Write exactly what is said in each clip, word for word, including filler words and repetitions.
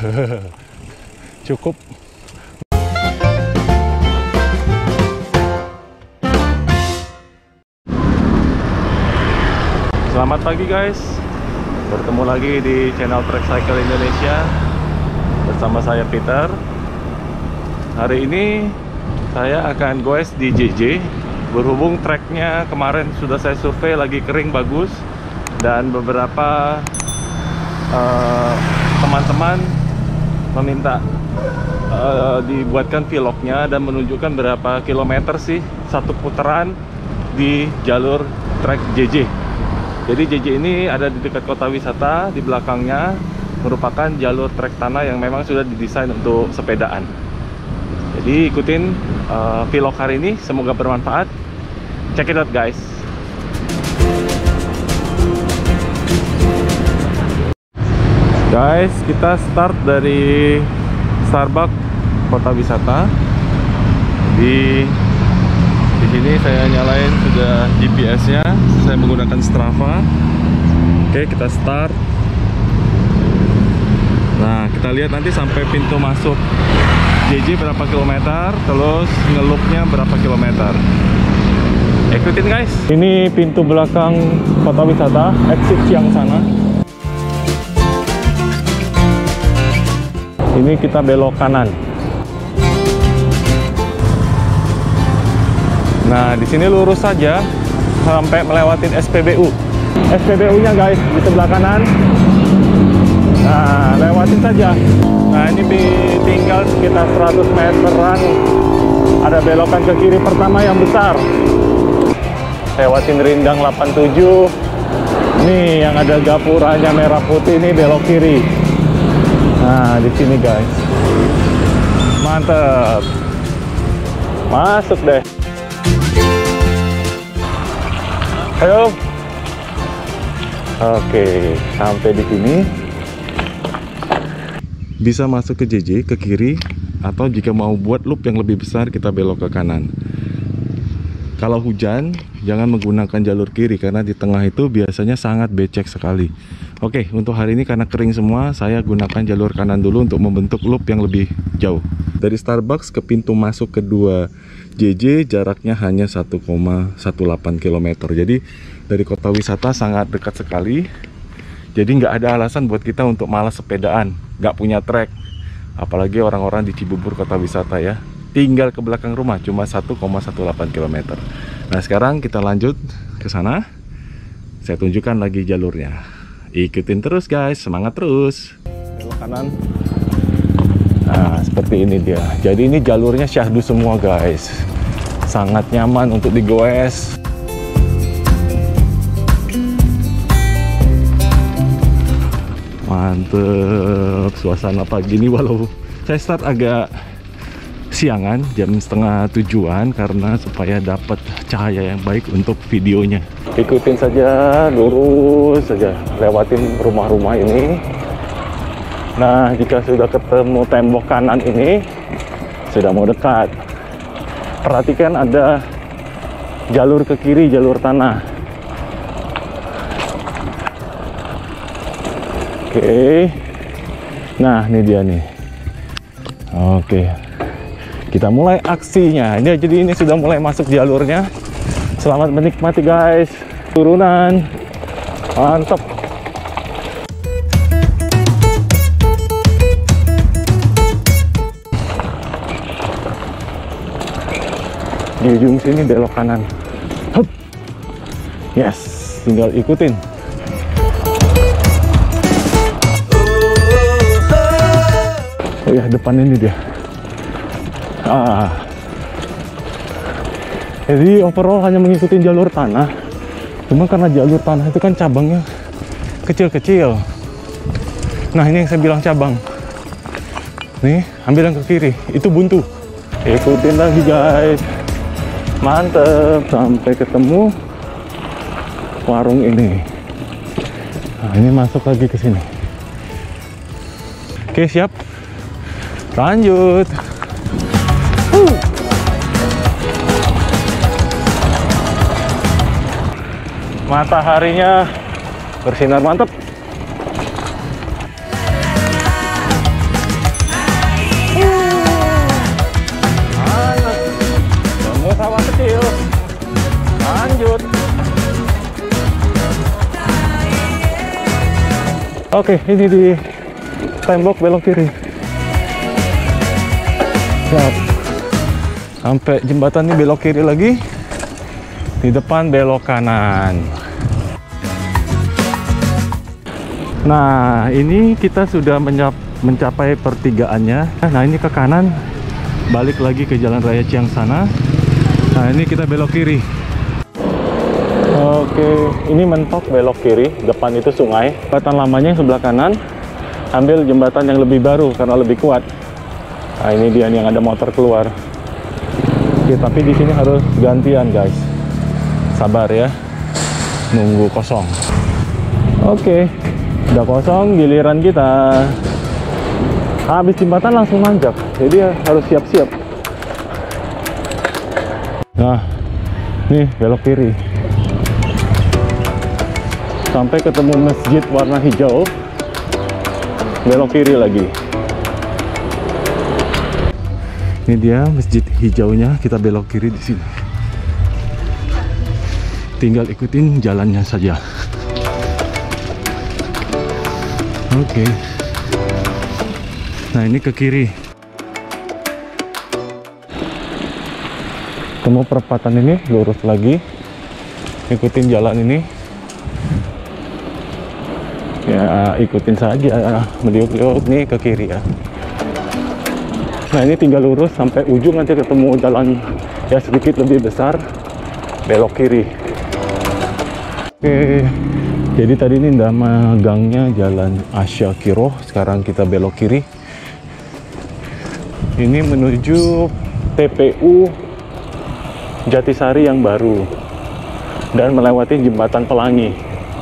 Cukup. Selamat pagi guys, bertemu lagi di channel Trek Cycle Indonesia bersama saya Peter. Hari ini saya akan goes di J J. Berhubung treknya kemarin sudah saya survei lagi kering bagus, dan beberapa teman-teman uh, meminta uh, dibuatkan vlognya dan menunjukkan berapa kilometer sih satu putaran di jalur trek J J. Jadi J J ini ada di dekat kota wisata. Di belakangnya merupakan jalur trek tanah yang memang sudah didesain untuk sepedaan. Jadi ikutin uh, vlog hari ini, semoga bermanfaat. Check it out guys. Guys, kita start dari Starbucks kota wisata. Di di sini saya nyalain sudah G P S-nya. Saya menggunakan Strava. Oke, kita start. Nah, kita lihat nanti sampai pintu masuk J J berapa kilometer, terus ngeloopnya berapa kilometer. Ikutin guys. Ini pintu belakang kota wisata, exit yang sana. Ini kita belok kanan. Nah, di sini lurus saja sampai melewatin S P B U. S P B U-nya guys di sebelah kanan. Nah, lewatin saja. Nah, ini tinggal sekitar seratus meteran. Ada belokan ke kiri pertama yang besar. Lewatin Rindang delapan tujuh. Nih yang ada gapuranya merah putih, ini belok kiri. Nah, di sini guys. Mantap. Masuk deh. Ayo. Oke, sampai di sini. Bisa masuk ke J J ke kiri, atau jika mau buat loop yang lebih besar kita belok ke kanan. Kalau hujan jangan menggunakan jalur kiri karena di tengah itu biasanya sangat becek sekali. Oke, untuk hari ini karena kering semua, saya gunakan jalur kanan dulu untuk membentuk loop yang lebih jauh. Dari Starbucks ke pintu masuk kedua J J jaraknya hanya satu koma delapan kilometer. Jadi dari kota wisata sangat dekat sekali. Jadi nggak ada alasan buat kita untuk malas sepedaan, nggak punya trek. Apalagi orang-orang di Cibubur kota wisata ya. Tinggal ke belakang rumah cuma satu koma delapan kilometer. Nah, sekarang kita lanjut ke sana. Saya tunjukkan lagi jalurnya. Ikutin terus guys, semangat terus. Belok kanan. Nah, seperti ini dia. Jadi ini jalurnya syahdu semua guys. Sangat nyaman untuk digoes. Mantep suasana pagi ini, walau saya start agak siangan, jam setengah tujuan, karena supaya dapat cahaya yang baik untuk videonya. Ikutin saja, lurus saja, lewatin rumah-rumah ini. Nah, jika sudah ketemu tembok kanan ini, sudah mau dekat. Perhatikan ada jalur ke kiri, jalur tanah. Oke. Nah, ini dia nih. Oke. Kita mulai aksinya. Ini jadi ini sudah mulai masuk jalurnya. Selamat menikmati guys. Turunan. Mantap. Di ujung sini belok kanan. Hup. Yes, tinggal ikutin. Oh ya, depan ini dia. Ah. Jadi overall hanya mengikuti jalur tanah. Cuma karena jalur tanah itu kan cabangnya kecil-kecil. Nah, ini yang saya bilang cabang. Nih, ambil yang ke kiri, itu buntu. Ikutin lagi guys. Mantep, sampai ketemu warung ini. Nah, ini masuk lagi ke sini. Oke, siap. Lanjut. Uh. Mataharinya bersinar mantap. Oke, ini di tembok belok kiri. Siap. Sampai jembatan ini belok kiri lagi. Di depan belok kanan. Nah, ini kita sudah mencapai pertigaannya. Nah, ini ke kanan, balik lagi ke Jalan Raya Ciang sana. Nah, ini kita belok kiri. Oke, ini mentok belok kiri. Depan itu sungai. Jembatan lamanya yang sebelah kanan. Ambil jembatan yang lebih baru karena lebih kuat. Nah, ini dia yang ada motor keluar. Oke, tapi di sini harus gantian, guys. Sabar ya. Nunggu kosong. Oke. Udah kosong, giliran kita. Habis jembatan langsung nanjak, jadi harus siap-siap. Nah, nih belok kiri. Sampai ketemu masjid warna hijau, belok kiri lagi. Ini dia masjid hijaunya, kita belok kiri di sini. Tinggal ikutin jalannya saja. Oke. Nah, ini ke kiri. Ketemu perempatan ini, lurus lagi. Ikutin jalan ini. Ya, ikutin saja. Meliuk-liuk nih ke kiri ya. Nah, ini tinggal lurus sampai ujung, nanti ketemu jalan ya sedikit lebih besar. Belok kiri. Oke. Jadi tadi ini nama gangnya Jalan Asyakiro. Sekarang kita belok kiri. Ini menuju T P U Jatisari yang baru dan melewati Jembatan Pelangi.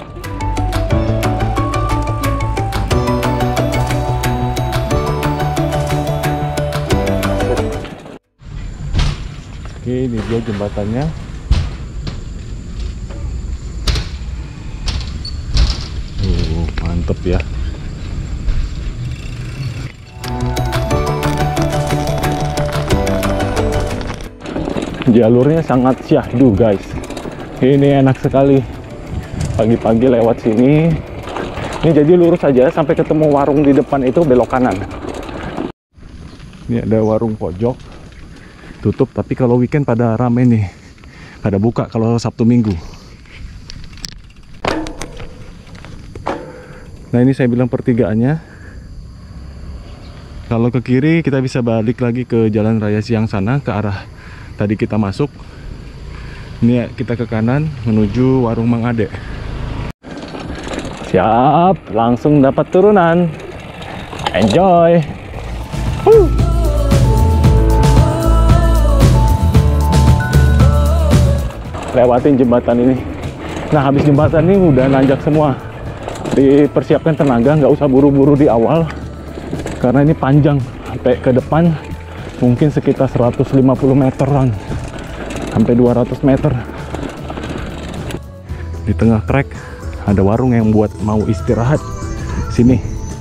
Oke, ini dia jembatannya. Uh, mantep ya. Jalurnya sangat syahdu, guys. Ini enak sekali. Pagi-pagi lewat sini. Ini jadi lurus aja sampai ketemu warung di depan itu belok kanan. Ini ada warung pojok. Tutup, tapi kalau weekend pada rame nih. Pada buka kalau Sabtu Minggu. Nah, ini saya bilang pertigaannya. Kalau ke kiri kita bisa balik lagi ke Jalan Raya Ciang sana, ke arah tadi kita masuk. Ini kita ke kanan menuju warung Mang Ade. Siap, langsung dapat turunan. Enjoy. Woo. Lewatin jembatan ini. Nah, habis jembatan ini udah nanjak semua. Dipersiapkan tenaga, nggak usah buru-buru di awal karena ini panjang sampai ke depan, mungkin sekitar seratus lima puluh meteran sampai dua ratus meter. Di tengah trek ada warung yang buat mau istirahat. Sini.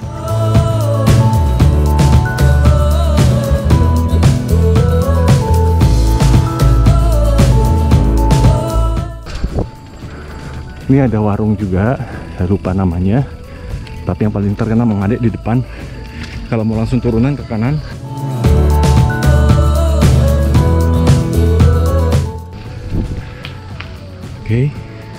Ini ada warung juga, saya lupa namanya, tapi yang paling terkenal Mang Ade di depan. Kalau mau langsung turunan ke kanan. Oke.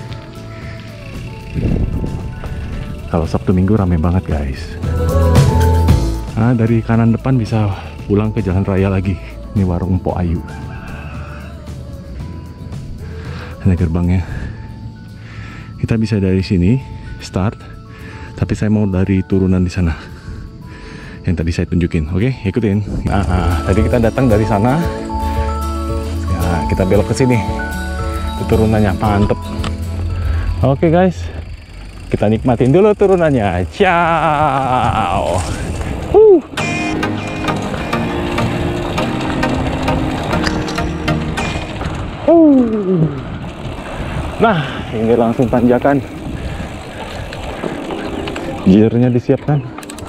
Kalau Sabtu Minggu rame banget, guys. Nah, dari kanan depan bisa pulang ke jalan raya lagi. Ini warung Mpok Ayu. Ada gerbangnya. Kita bisa dari sini start, tapi saya mau dari turunan di sana yang tadi saya tunjukin. Oke, ikutin. Nah, tadi kita datang dari sana, ya, kita belok ke sini. Itu turunannya mantep. Oke guys, kita nikmatin dulu turunannya. Ciao. Huh. Huh. Nah, ini langsung tanjakan. Gearnya disiapkan.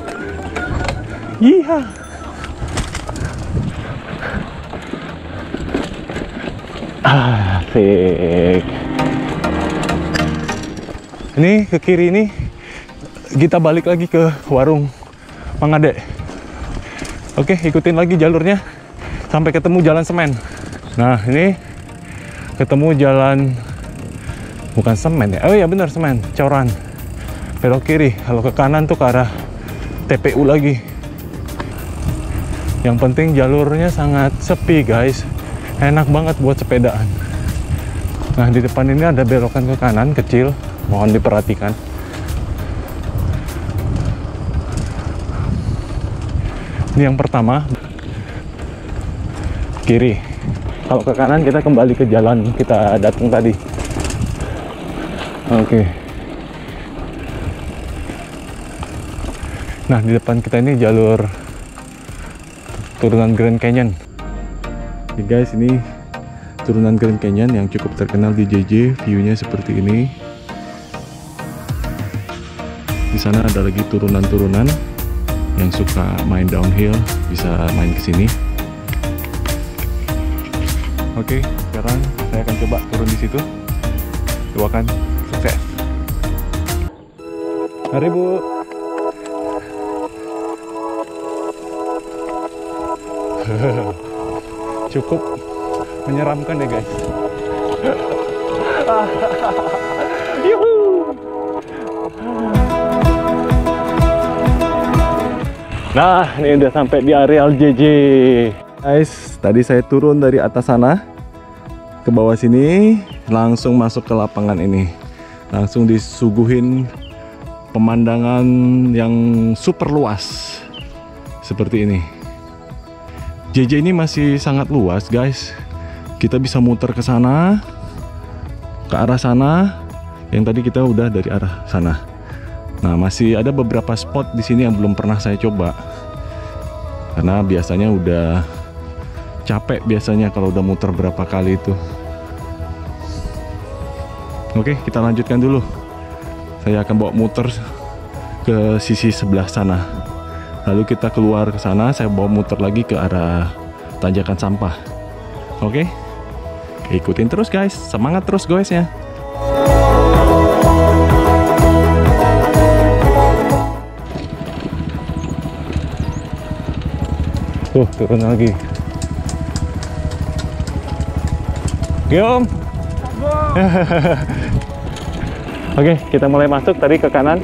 Iya. Asik. Ini ke kiri ini kita balik lagi ke warung Mang Ade. Oke, ikutin lagi jalurnya sampai ketemu jalan semen. Nah, ini ketemu jalan bukan semen ya. Oh iya bener, semen, coran. Belok kiri. Kalau ke kanan tuh ke arah T P U lagi. Yang penting jalurnya sangat sepi, guys. Enak banget buat sepedaan. Nah, di depan ini ada belokan ke kanan kecil. Mohon diperhatikan. Ini yang pertama, kiri. Kalau ke kanan kita kembali ke jalan kita datang tadi. Oke. Nah, di depan kita ini jalur turunan Grand Canyon. Oke guys, ini turunan Grand Canyon yang cukup terkenal di J J. View-nya seperti ini. Di sana ada lagi turunan-turunan. Yang suka main downhill bisa main ke sini. Oke, sekarang saya akan coba turun di situ. Doakan sukses. Mari Bu. Cukup menyeramkan ya guys. Yuhu. Nah, ini udah sampai di areal J J. Guys, tadi saya turun dari atas sana ke bawah sini, langsung masuk ke lapangan ini. Langsung disuguhin pemandangan yang super luas seperti ini. J J ini masih sangat luas, guys. Kita bisa muter ke sana, ke arah sana. Yang tadi kita udah dari arah sana. Nah, masih ada beberapa spot di sini yang belum pernah saya coba. Karena biasanya udah capek biasanya kalau udah muter berapa kali itu. Oke, kita lanjutkan dulu. Saya akan bawa muter ke sisi sebelah sana. Lalu kita keluar ke sana, saya bawa muter lagi ke arah tanjakan sampah. Oke? Ikutin terus guys. Semangat terus guys ya. Tuh, turun lagi. Giom. Oke, kita mulai masuk tadi ke kanan.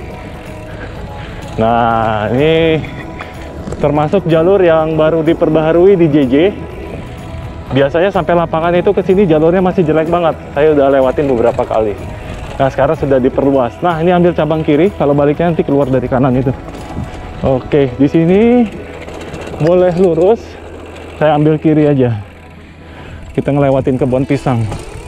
Nah, ini termasuk jalur yang baru diperbaharui di J J. Biasanya sampai lapangan itu ke sini jalurnya masih jelek banget. Saya udah lewatin beberapa kali. Nah, sekarang sudah diperluas. Nah, ini ambil cabang kiri, kalau baliknya nanti keluar dari kanan itu. Oke, di sini boleh lurus, saya ambil kiri aja. Kita ngelewatin kebun pisang.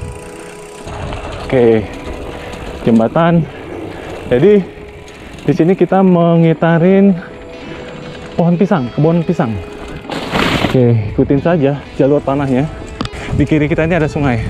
Oke, jembatan. Jadi di sini kita mengitarin pohon pisang, kebun pisang. Oke, ikutin saja jalur tanahnya. Di kiri kita ini ada sungai.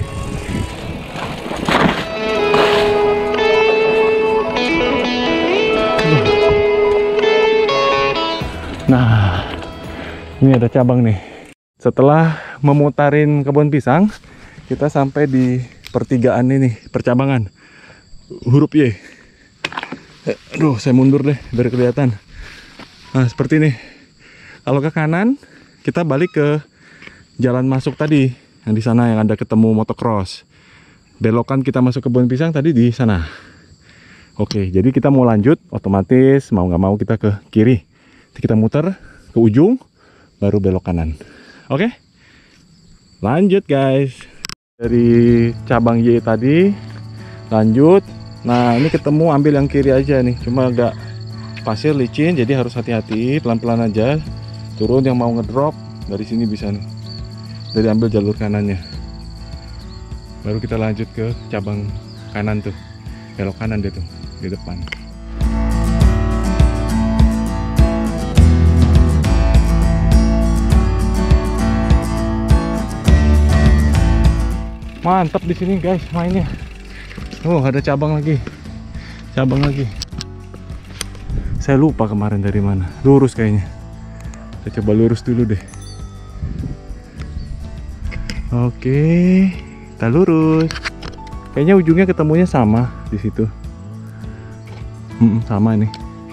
Nah, ini ada cabang nih. Setelah memutarin kebun pisang, kita sampai di pertigaan ini, percabangan huruf Y. Aduh, saya mundur deh biar kelihatan. Nah, seperti ini. Kalau ke kanan, kita balik ke jalan masuk tadi, yang di sana yang ada ketemu motocross. Belokan kita masuk kebun pisang tadi di sana. Oke, jadi kita mau lanjut, otomatis mau nggak mau kita ke kiri. Kita muter ke ujung, baru belok kanan. Oke, lanjut guys. Dari cabang Y tadi lanjut. Nah, ini ketemu ambil yang kiri aja nih, cuma agak pasir licin, jadi harus hati-hati, pelan-pelan aja. Turun yang mau ngedrop dari sini bisa nih. Dari ambil jalur kanannya. Baru kita lanjut ke cabang kanan tuh, belok kanan dia tuh di depan. Mantap di sini guys mainnya. Oh, ada cabang lagi. Cabang lagi. Saya lupa kemarin dari mana. Lurus kayaknya. Saya coba lurus dulu deh. Oke, kita lurus. Kayaknya ujungnya ketemunya sama di situ. Hmm, sama ini.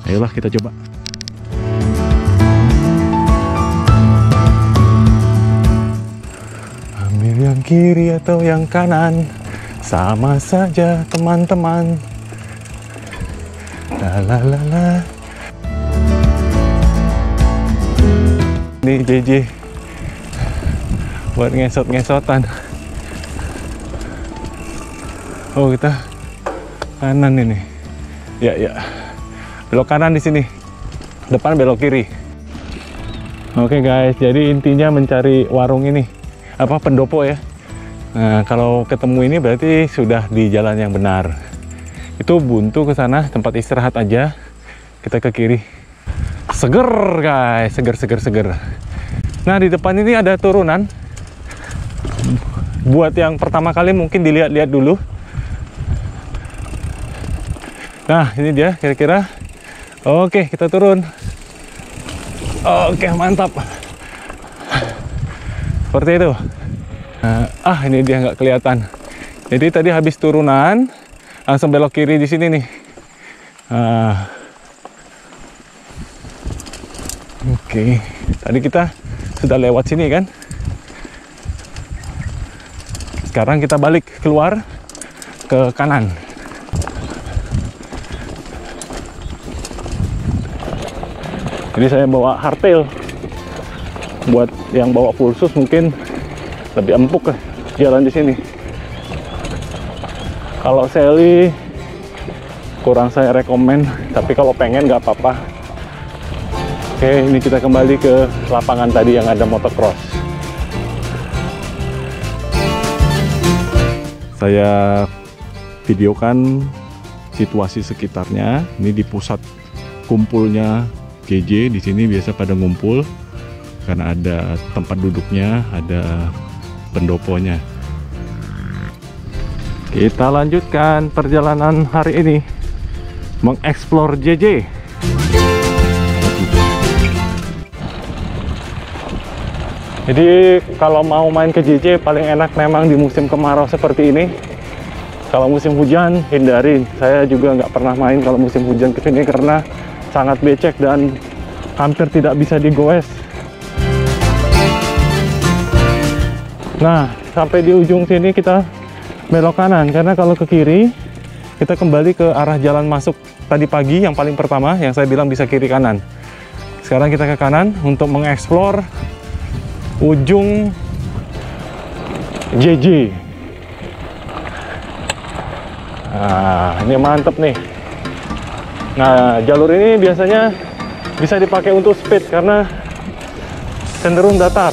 Ayolah kita coba. Ambil yang kiri atau yang kanan, sama saja teman-teman. La la la la. Nih J J buat ngesot-ngesotan. Oh, kita kanan ini. Ya ya. Belok kanan di sini. Depan belok kiri. Oke guys, jadi intinya mencari warung ini. Apa pendopo ya. Nah, kalau ketemu ini berarti sudah di jalan yang benar. Itu buntu ke sana, tempat istirahat aja. Kita ke kiri. Seger guys, seger seger seger. Nah, di depan ini ada turunan. Buat yang pertama kali mungkin dilihat-lihat dulu. Nah, ini dia kira-kira. Oke, kita turun. Oke, mantap. Seperti itu. Nah, ah, ini dia nggak kelihatan. Jadi tadi habis turunan, langsung belok kiri di sini nih. Nah, oke, tadi kita sudah lewat sini kan. Sekarang kita balik keluar ke kanan. Ini saya bawa hardtail. Buat yang bawa pulsus mungkin lebih empuk ya jalan di sini. Kalau Sally kurang saya rekomen, tapi kalau pengen nggak apa-apa. Oke, ini kita kembali ke lapangan tadi yang ada motocross. Saya videokan situasi sekitarnya. Ini di pusat kumpulnya J J. Di sini biasa pada ngumpul karena ada tempat duduknya, ada pendoponya. Kita lanjutkan perjalanan hari ini mengeksplor J J. Jadi kalau mau main ke J J paling enak memang di musim kemarau seperti ini. Kalau musim hujan hindarin. Saya juga nggak pernah main kalau musim hujan ke sini karena sangat becek dan hampir tidak bisa digoes. Nah, sampai di ujung sini kita belok kanan, karena kalau ke kiri kita kembali ke arah jalan masuk tadi pagi yang paling pertama yang saya bilang bisa kiri kanan. Sekarang kita ke kanan untuk mengeksplor ujung J J. Nah, ini mantep nih. Nah, jalur ini biasanya bisa dipakai untuk speed karena cenderung datar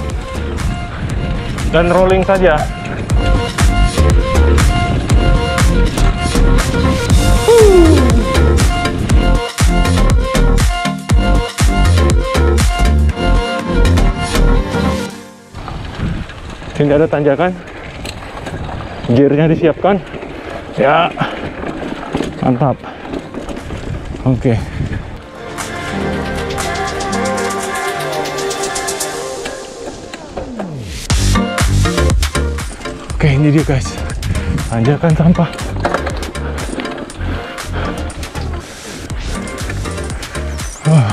dan rolling saja. Sini ada tanjakan, gearnya disiapkan. Ya, mantap. Oke. Oke, ini dia guys, tanjakan sampah. Wah.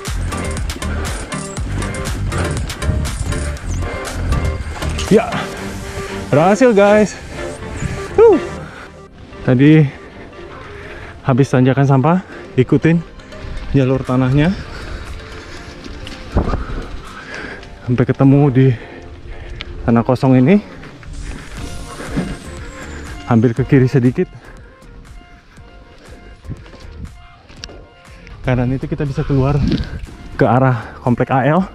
Ya, berhasil guys. Huh. Tadi habis tanjakan sampah, ikutin jalur tanahnya sampai ketemu di tanah kosong ini. Ambil ke kiri sedikit, kanan itu kita bisa keluar ke arah komplek A L.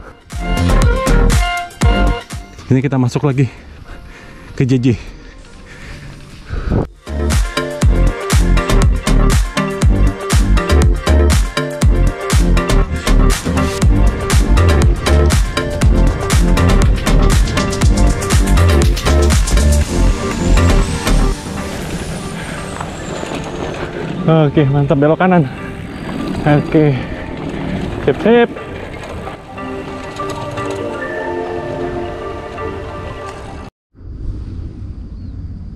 Ini kita masuk lagi ke J J. Oke, mantap, belok kanan. Oke, sip sip.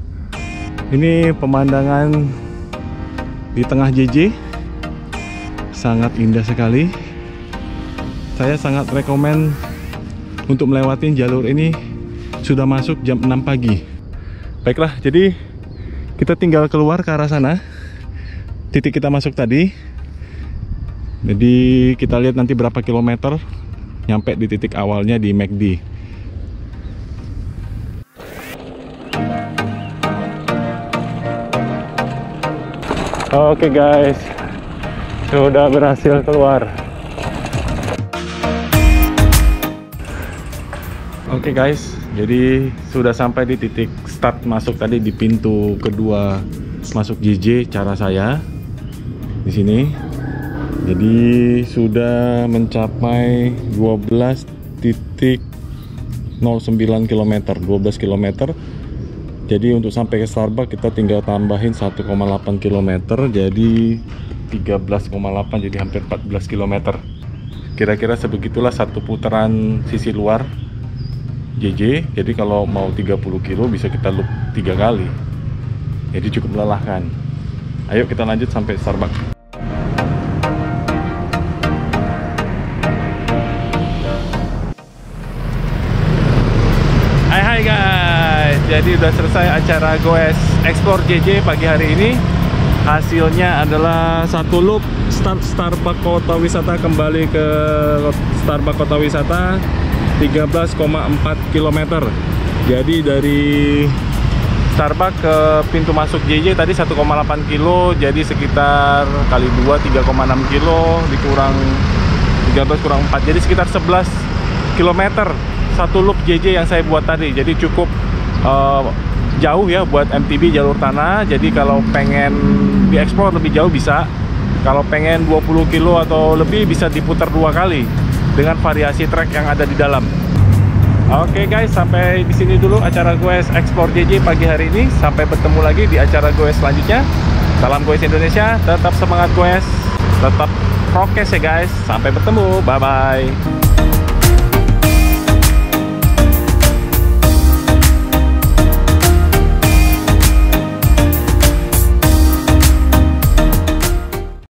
Ini pemandangan di tengah J J. sangat indah sekali. Saya sangat rekomen untuk melewati jalur ini sudah masuk jam enam pagi. Baiklah, jadi kita tinggal keluar ke arah sana, titik kita masuk tadi. Jadi kita lihat nanti berapa kilometer nyampe di titik awalnya di McD. Oke guys, sudah berhasil keluar. Oke guys, jadi sudah sampai di titik start masuk tadi di pintu kedua masuk J J cara saya di sini. Jadi sudah mencapai dua belas titik nol sembilan kilometer, dua belas kilometer. Jadi untuk sampai ke Starbucks kita tinggal tambahin satu koma delapan kilometer, jadi tiga belas koma delapan, jadi hampir empat belas kilometer. Kira-kira sebegitulah satu putaran sisi luar J J. Jadi kalau mau tiga puluh kilo bisa kita loop tiga kali. Jadi cukup melelahkan. Ayo kita lanjut sampai Starbucks. Hai hai guys, jadi udah selesai acara Goes Explore J J pagi hari ini. Hasilnya adalah satu loop start Starbucks Kota Wisata kembali ke Starbucks Kota Wisata tiga belas koma empat kilometer. Jadi dari Starbucks ke pintu masuk J J tadi satu koma delapan kilo, jadi sekitar kali dua tiga koma enam kilo dikurang tiga belas kurang empat, jadi sekitar sebelas kilometer satu loop J J yang saya buat tadi. Jadi cukup uh, jauh ya buat M T B jalur tanah. Jadi kalau pengen dieksplor lebih jauh bisa, kalau pengen dua puluh kilo atau lebih bisa diputar dua kali dengan variasi trek yang ada di dalam. Oke guys, sampai di sini dulu acara Goes Explore J J pagi hari ini. Sampai bertemu lagi di acara Goes selanjutnya. Salam Goes Indonesia, tetap semangat Goes, tetap prokes ya guys. Sampai bertemu, bye bye.